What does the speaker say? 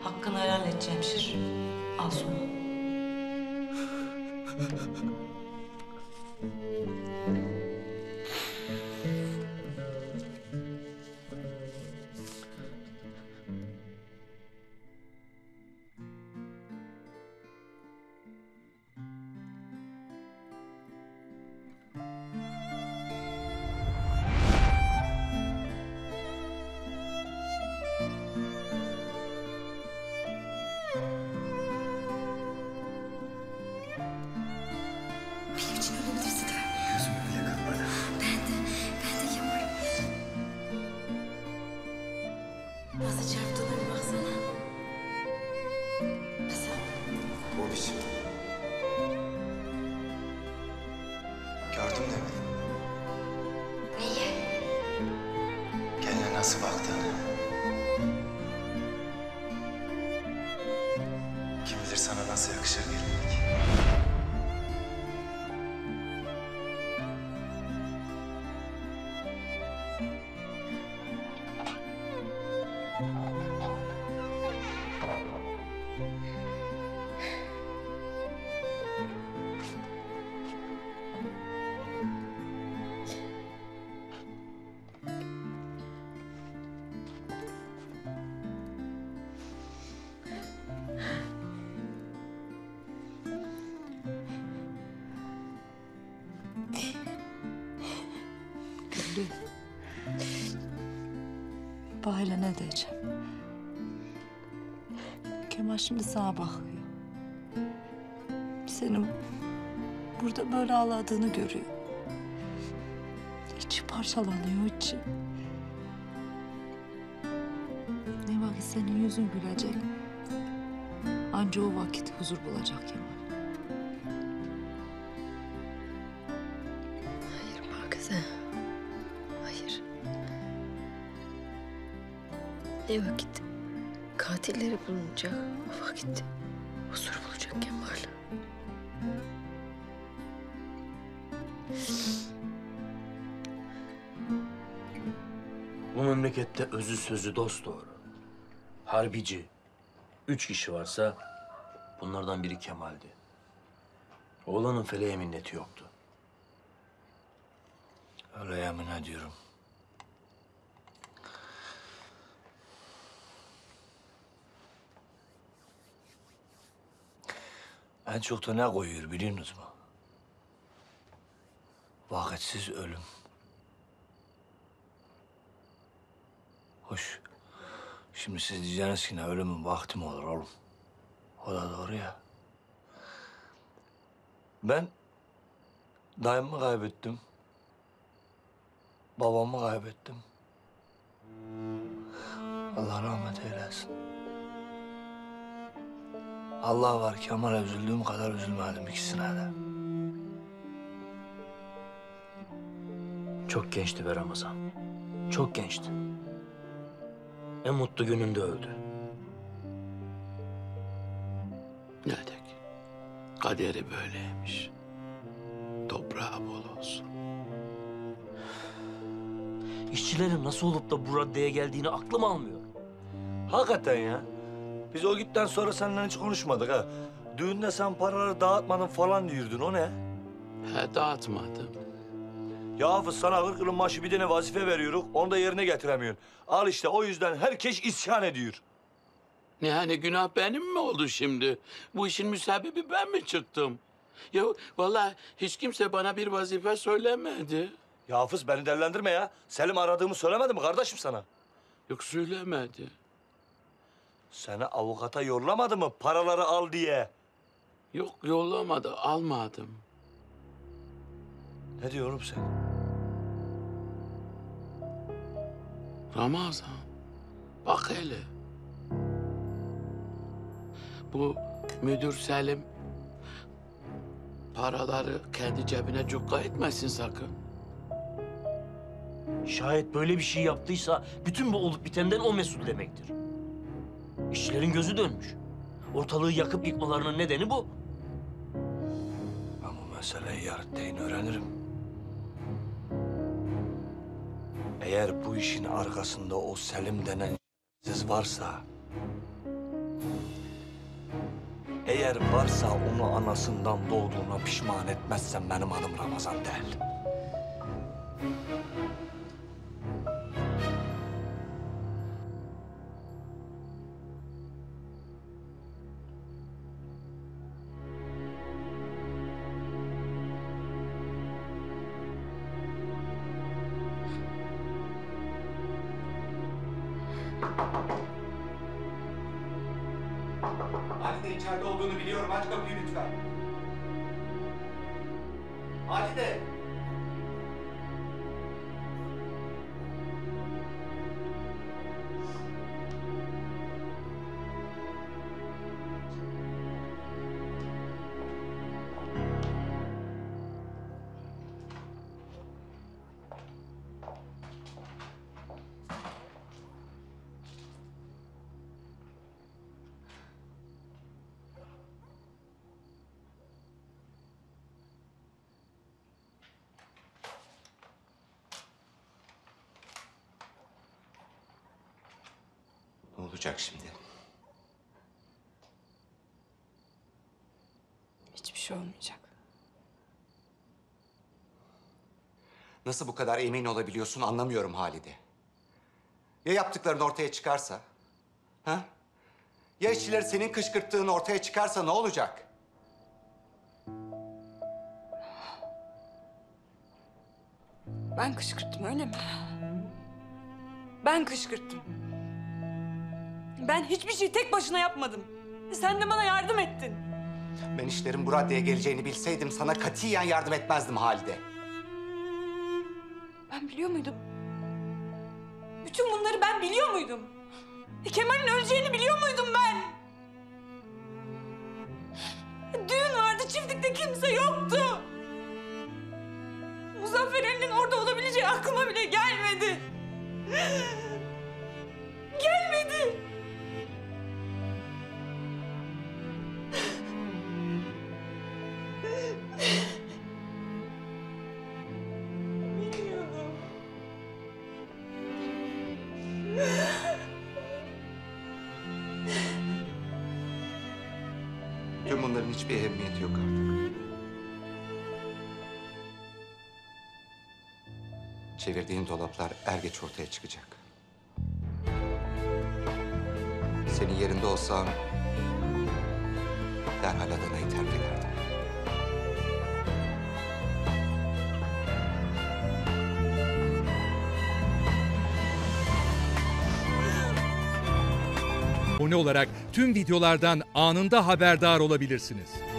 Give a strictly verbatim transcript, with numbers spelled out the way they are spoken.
Hakkını helal et Cemşir. Al sonu. Benim için ölebilirsin de. Gözüm öyle kapalı. Ben de, ben de Kemal. Nasıl çarptığına bir baksana. Nasıl? O biçim. Gördüm demek. Neyi? Kendine nasıl baktığını. Kim bilir sana nasıl yakışır gelinlik. Güllü. Bahile ne diyeceğim? Kemal şimdi sana bakıyor. Senin burada böyle ağladığını görüyor. İçi parçalanıyor içi. Ne vakit senin yüzün gülecek. Anca o vakit huzur bulacak Kemal. Hayır Pakize. Hayır. Ne vakit katilleri bulunacak, o vakit huzur bulacak Kemal. Bu memlekette özü sözü dost doğru. Harbici. Üç kişi varsa bunlardan biri Kemal'di. Oğlanın feleğe minneti yoktu. Öyle yemin ediyorum. En çok da ne koyuyor biliyor musunuz mu? Vakitsiz ölüm. Hoş. Şimdi siz diyeceksiniz ki ne ölümün vakti mi olur oğlum? O da doğru ya. Ben dayımı kaybettim. Babamı kaybettim. Allah rahmet eylesin. Allah var Kemal'e üzüldüğüm kadar üzülmedim ikisine de. Çok gençti be Ramazan. Çok gençti. En mutlu gününde öldü. Ne dek? Kaderi böyleymiş. Toprağı bol olsun. İşçilerin nasıl olup da bu raddeye geldiğini aklım almıyor. Hakikaten ya. Biz o günden sonra seninle hiç konuşmadık ha. Düğünde sen paraları dağıtmadın falan diyordun, o ne? He dağıtmadım. Ya Hafız, sana kırk yılın maaşı bir tane vazife veriyoruz, onu da yerine getiremiyorsun. Al işte, o yüzden herkes isyan ediyor. Ne yani günah benim mi oldu şimdi? Bu işin müsebbibi ben mi çıktım? Ya vallahi hiç kimse bana bir vazife söylemedi. Ya Hafız, beni dellendirme ya. Selim aradığımı söylemedi mi kardeşim sana? Yok söylemedi. Seni avukata yollamadı mı paraları al diye? Yok yollamadı, almadım. Ne diyorum sen? Ramazan, bak hele. Bu müdür Selim paraları kendi cebine cukka etmesin sakın. Şayet böyle bir şey yaptıysa bütün bu olup bitenden o mesul demektir. İşçilerin gözü dönmüş. Ortalığı yakıp yıkmalarının nedeni bu. Ben bu meseleyi yarın öğrenirim. Eğer bu işin arkasında o Selim denen siz varsa Eğer varsa onu anasından doğduğuna pişman etmezsen benim adım Ramazan değil. Halide içeride olduğunu biliyorum. Aç kapıyı lütfen. Halide! Ne olacak şimdi? Hiçbir şey olmayacak. Nasıl bu kadar emin olabiliyorsun anlamıyorum Halide. Ya yaptıkların ortaya çıkarsa? Ha? Ya işçileri senin kışkırttığın ortaya çıkarsa ne olacak? Ben kışkırttım öyle mi? Ben kışkırttım. Ben hiçbir şey tek başına yapmadım. Sen de bana yardım ettin. Ben işlerin bu raddeye geleceğini bilseydim sana katiyen yardım etmezdim Halide. Ben biliyor muydum? Bütün bunları ben biliyor muydum? Kemal'in öleceğini biliyor muydum ben? Düğün vardı, çiftlikte kimse yoktu. Muzaffer Ali'nin orada olabileceği aklıma bile gelmedi. Gelmedi. Bilmiyordum. Tüm bunların hiçbir ehemmiyeti yok artık. Çevirdiğin dolaplar er geç ortaya çıkacak. Senin yerinde olsam derhal Adana'yı terk ederdim. Abone olarak tüm videolardan anında haberdar olabilirsiniz.